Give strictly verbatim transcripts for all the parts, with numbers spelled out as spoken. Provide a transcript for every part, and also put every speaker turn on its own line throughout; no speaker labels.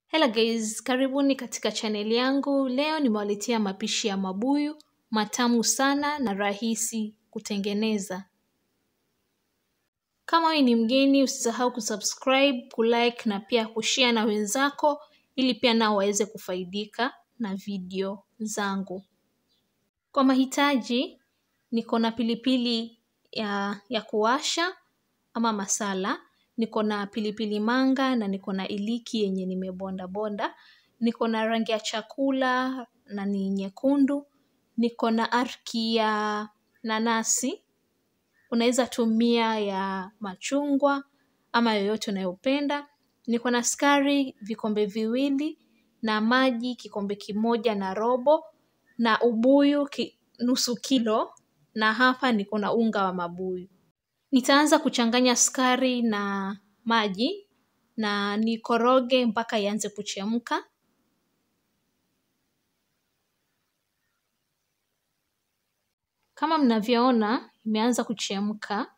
Hello guys, karibuni katika channel yangu. Leo nimewaletea mapishi ya mabuyu, matamu sana na rahisi kutengeneza. Kama wewe ni mgeni, usisahau kusubscribe, kulike na pia kushare na wenzako ili pia nao waweze kufaidika na video zangu. Kwa mahitaji, niko na pilipili ya, ya kuwasha ama masala. Niko na pilipili manga na niko na iliki yenye nimebonda bonda. Niko na rangi ya chakula na ni nyekundu. Niko na arki ya nanasi. Unaweza tumia ya machungwa ama yoyote unayopenda. Niko na sukari vikombe viwili na maji kikombe kimoja na robo na ubuyu ki, nusu kilo na hapa niko na unga wa mabuyu. Nitaanza kuchanganya sukari na maji na nikoroge mpaka ianze kuchemka. Kama mnavyoona imeanza kuchemka.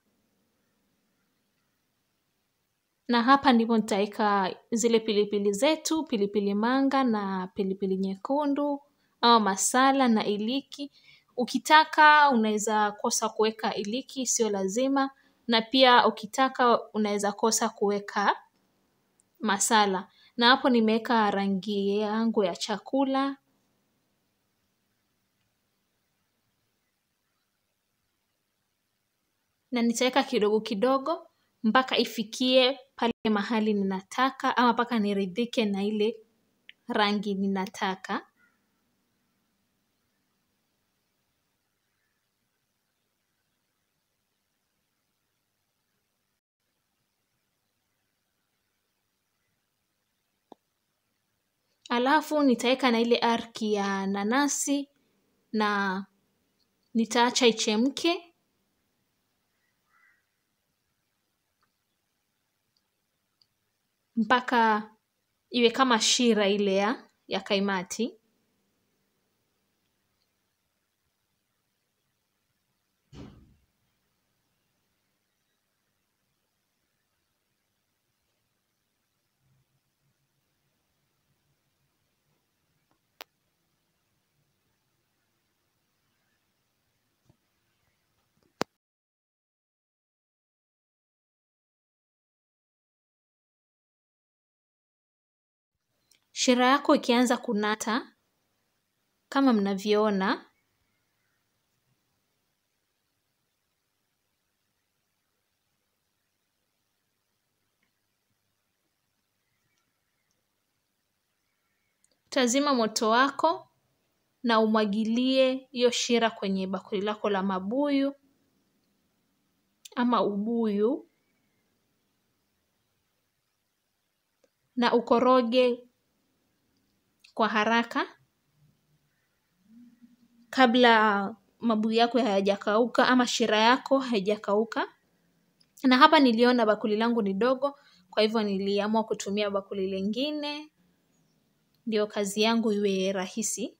Na hapa ndipo nitaweka zile pilipili zetu, pilipili manga na pilipili nyekundu au masala na iliki. Ukitaka unaweza kosa kuweka iliki, sio lazima. Na pia ukitaka unaweza kosa kuweka masala. Na hapo nimeweka rangi yangu ya chakula. Na nitaweka kidogo kidogo mpaka ifikie pale mahali ninataka ama mpaka niridhike na ile rangi ninataka. Alafu nitaweka na ile arki ya nanasi na nitaacha ichemke. Mpaka iwe kama shira ile ya, ya kaimati. Shira yako ikianza kunata kama mnavyoona, utazima moto wako na umwagilie hiyo shira kwenye bakuli lako la mabuyu ama ubuyu na ukoroge kwa haraka kabla mabuyu yako hayajakauka ama shira yako haijakauka. Na hapa niliona bakuli langu ni dogo, kwa hivyo niliamua kutumia bakuli lingine ndio kazi yangu iwe rahisi.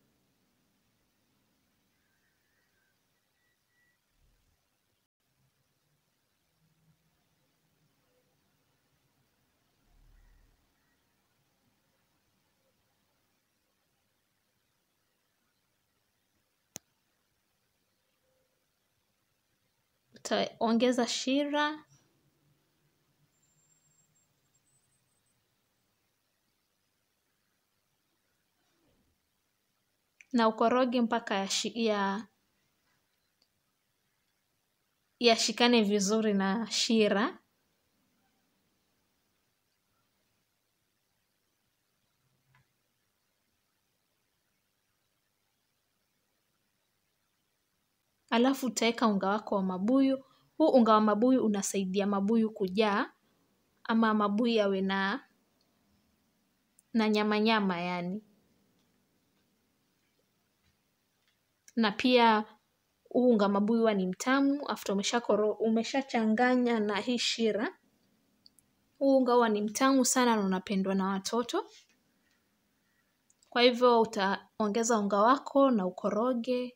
Utaongeza shira na ukoroge mpaka ya yashikane vizuri na shira. Alafu utaweka unga wako wa mabuyu. Huu unga wa mabuyu unasaidia mabuyu kujaa ama mabuyu yawe na na nyama nyama yani. Na pia huu unga mabuyu ni mtamu after umeshakoro umeshachanganya na hii shira. Huu unga huwa ni mtamu sana na unapendwa na watoto. Kwa hivyo utaongeza unga wako na ukoroge.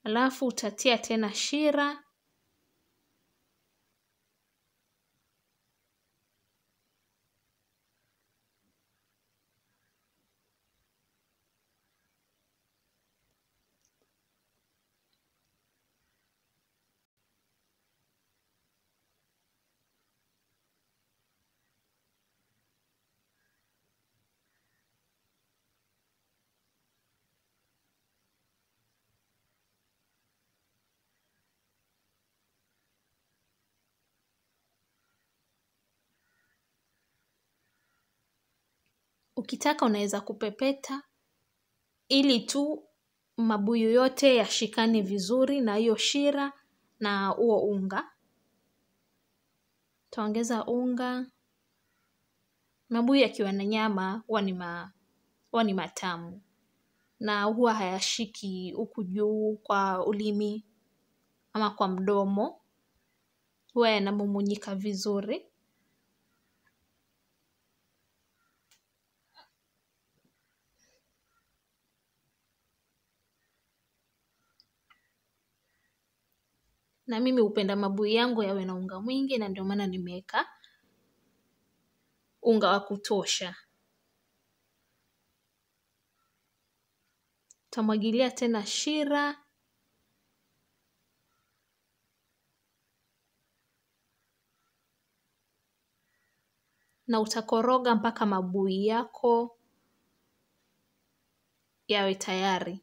Alafu utatia tena shira. Ukitaka unaweza kupepeta ili tu mabuyu yote yashikane vizuri na hiyo shira na huo unga. Utaongeza unga. Mabuyu yakiwa na nyama huwa ni ma, huwa ni matamu. Na huwa hayashiki huku juu kwa ulimi ama kwa mdomo. Huwa yanamumunyika vizuri. Na mimi hupenda mabuyu yangu yawe na unga mwingi na ndio maana nimeweka unga wa kutosha. Utamwagilia tena shira. Na utakoroga mpaka mabuyu yako yawe tayari.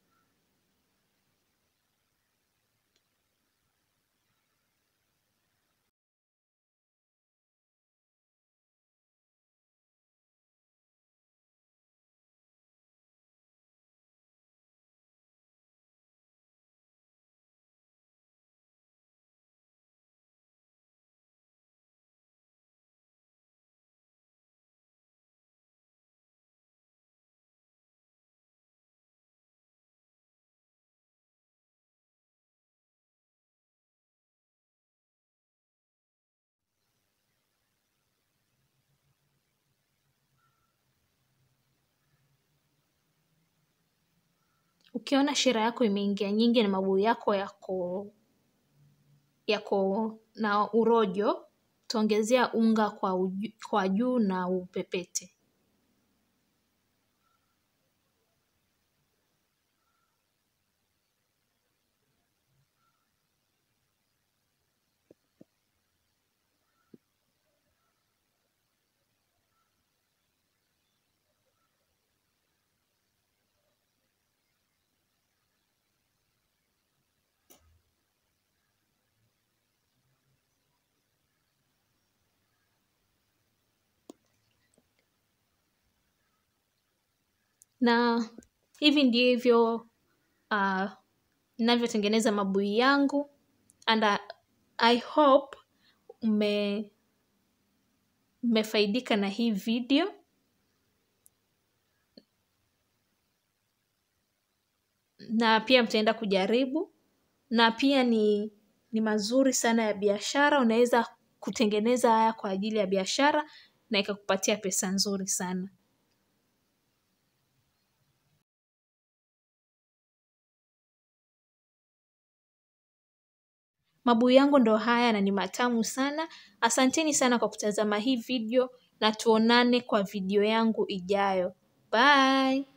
Ukiona shira yako imeingia nyingi na mabuyu yako yako yako na urojo, utaongezea unga kwa, uju, kwa juu na upepete. Na hivi ndivyo uh, ninavyotengeneza mabuyu yangu. And I, I hope mme mmefaidika na hii video. Na pia mtaenda kujaribu. Na pia ni, ni mazuri sana ya biashara. Unaweza kutengeneza haya kwa ajili ya biashara na ikakupatia pesa nzuri sana. Mabuyu yangu ndo haya na ni matamu sana. Asanteni sana kwa kutazama hii video na tuonane kwa video yangu ijayo. Bye!